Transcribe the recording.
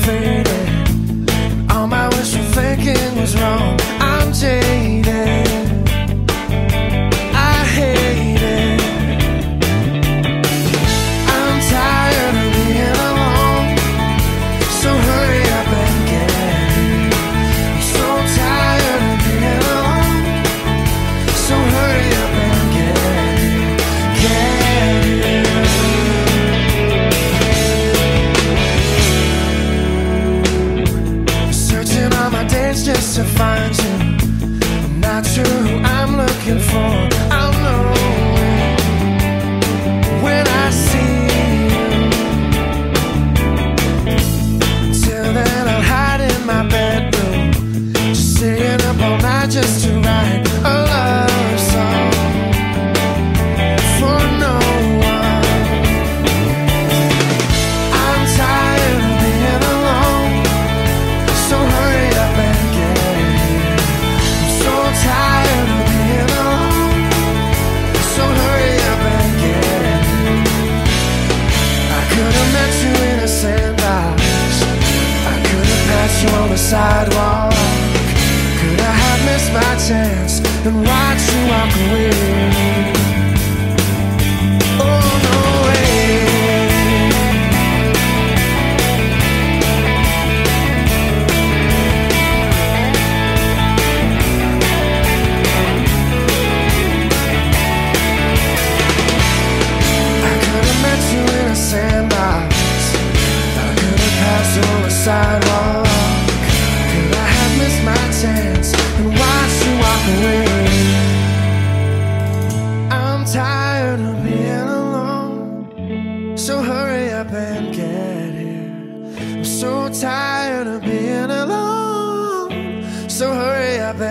faded. All my wishful thinking was wrong. I'm jaded, I hate it. I'm tired of being alone, so hurry up and get here. I'm so tired of being alone, so hurry up and get here. Searching all my days just to find you. I'm not sure who I'm looking for. I'll know when I see you. Till then I'll hide in my bedroom, just staying up all night just to write a love song for no one. I'm tired of being alone, so hurry up and get here. I'm so tired of being alone, so hurry up and get here. I could have met you in a sandbox, I could have passed you on the sidewalk. Could I have missed my chance and watched you walk away? Oh, no way. I could have met you in a sandbox, I could have passed you on the sidewalk. Could I have missed my chance and watched you walk away? I'm tired of being alone, so hurry up and get here. I'm so tired of being alone, so hurry up